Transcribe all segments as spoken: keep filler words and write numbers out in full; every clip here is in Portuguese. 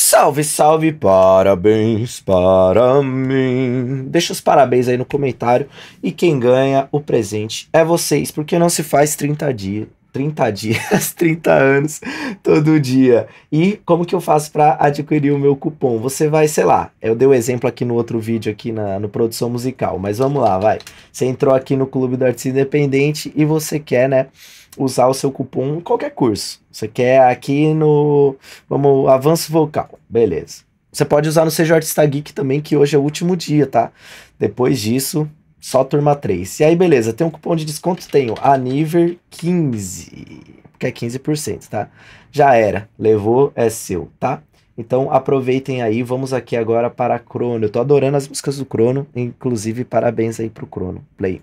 Salve, salve, parabéns para mim. Deixa os parabéns aí no comentário. E quem ganha o presente é vocês, porque não se faz trinta dias, trinta dias, trinta anos todo dia. E como que eu faço para adquirir o meu cupom? Você vai, sei lá, eu dei o um exemplo aqui no outro vídeo aqui na no Produção Musical, mas vamos lá, vai. Você entrou aqui no Clube do Artista Independente e você quer, né, usar o seu cupom em qualquer curso. Você quer aqui no, vamos, avanço vocal, beleza. Você pode usar no Seja Artista Geek também, que hoje é o último dia, tá? Depois disso, só turma três. E aí, beleza, tem um cupom de desconto, tenho Aniver quinze, que é quinze por cento, tá? Já era, levou, é seu, tá? Então aproveitem aí, vamos aqui agora para Crono. Eu tô adorando as músicas do Crono, inclusive parabéns aí pro Crono. Play.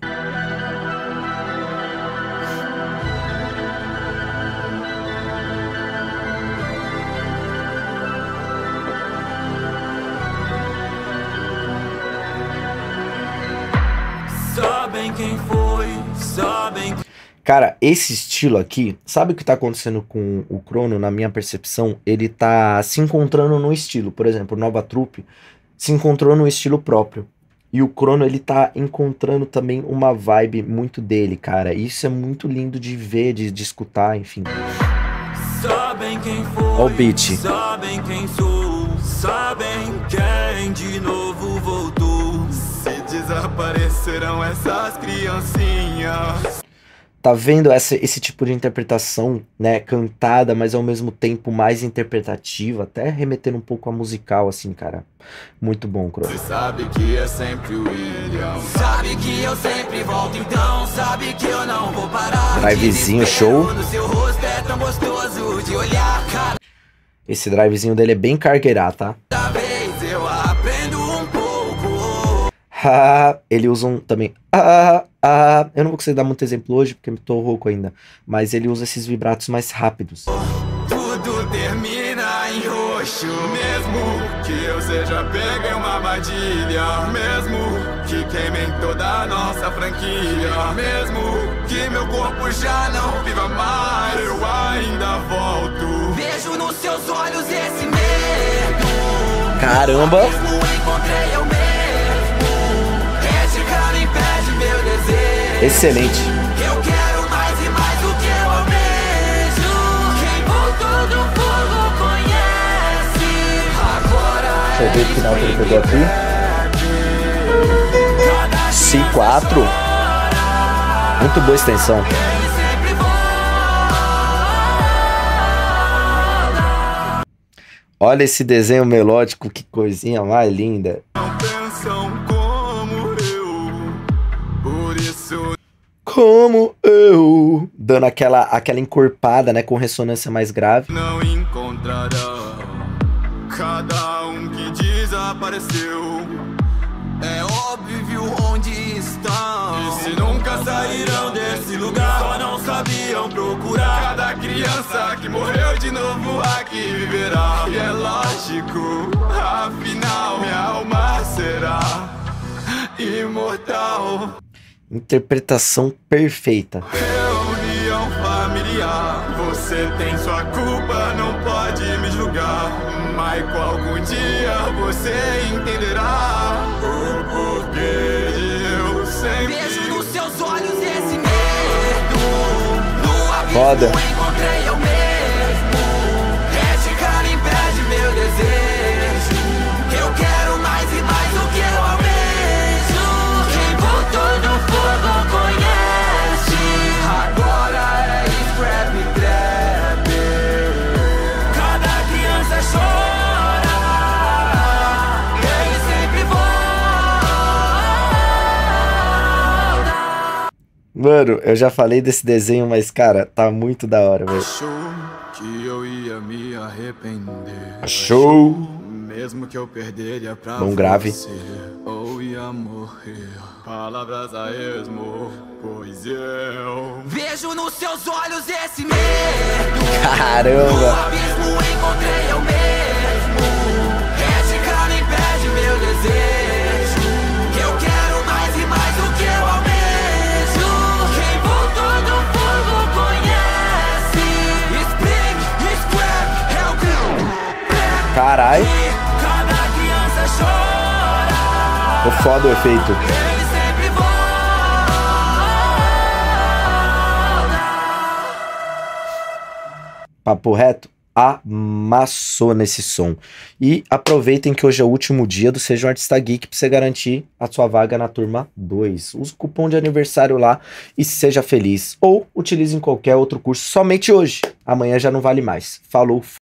Sabem quem foi, sabem... Cara, esse estilo aqui, sabe o que tá acontecendo com o Crono, na minha percepção? Ele tá se encontrando no estilo. Por exemplo, Nova Trupe se encontrou no estilo próprio. E o Crono, ele tá encontrando também uma vibe muito dele, cara. Isso é muito lindo de ver, de, de escutar, enfim. Sabem quem foi, ó o beat. Sabem quem sou, sabem quem de novo voltou. Se desaparecerão essas criancinhas. Tá vendo essa, esse tipo de interpretação, né, cantada, mas ao mesmo tempo mais interpretativa, até remetendo um pouco a musical, assim, cara. Muito bom, Crono. Você sabe que é sempre o William. Sabe que eu sempre volto, então sabe que eu não vou parar. Drivezinho show. No seu rosto é tão gostoso de olhar, cara. Esse drivezinho dele é bem cargueirá, tá? Da vez eu aprendo um pouco. Ah, ele usa um também. Ah, ah, eu não vou conseguir dar muito exemplo hoje porque eu tô rouco ainda. Mas ele usa esses vibratos mais rápidos. Tudo termina em roxo. Mesmo que eu seja pego em uma armadilha. Mesmo que queimem toda a nossa franquia. Mesmo que meu corpo já não viva mais, eu ainda volto. Vejo nos seus olhos esse medo. Caramba! Mesmo encontrei eu mesmo. Meu desejo. Excelente. Eu quero mais e mais do que eu almejo. Quem voltou do fogo conhece. Agora deixa eu ver o final que ele pegou aqui. C quatro. Muito boa extensão. Olha esse desenho melódico, que coisinha mais linda. Como eu, dando aquela, aquela encorpada, né, com ressonância mais grave. Não encontrará cada um que desapareceu. É óbvio onde estão. E se nunca saíram desse lugar, só não sabiam procurar. Cada criança que morreu de novo aqui viverá. E é lógico, afinal minha alma será imortal. Interpretação perfeita. Reunião familiar. Você tem sua culpa, não pode me julgar. Michael, algum dia você entenderá o porquê de eu sempre. Vejo nos seus olhos esse medo. No abismo foda. Encontrei eu mesmo. Este cara impede meu desejo. Eu quero mais e mais do que eu almejo. Quem voltou do fogo conhece. Agora é scrap trap. Cada criança chora. Ele sempre volta. Mano, eu já falei desse desenho, mas cara, tá muito da hora, velho. Achou que eu ia me arrepender. Achou. Mesmo que eu perderia pra Bom grave. você, ou ia morrer. Palavras a esmo, pois eu vejo nos seus olhos esse medo. Caramba! No abismo encontrei eu mesmo. Este cara impede meu desejo. Eu quero mais e mais do que eu almejo. Quem voltou do fogo conhece. Spring, scrap, hellglow. Caralho. Cada criança chora. Ficou foda o efeito. Ele sempre volta. Papo reto, amassou nesse som. E aproveitem que hoje é o último dia do Seja um Artista Geek pra você garantir a sua vaga na turma dois. Use o cupom de aniversário lá e seja feliz. Ou utilize em qualquer outro curso somente hoje. Amanhã já não vale mais. Falou!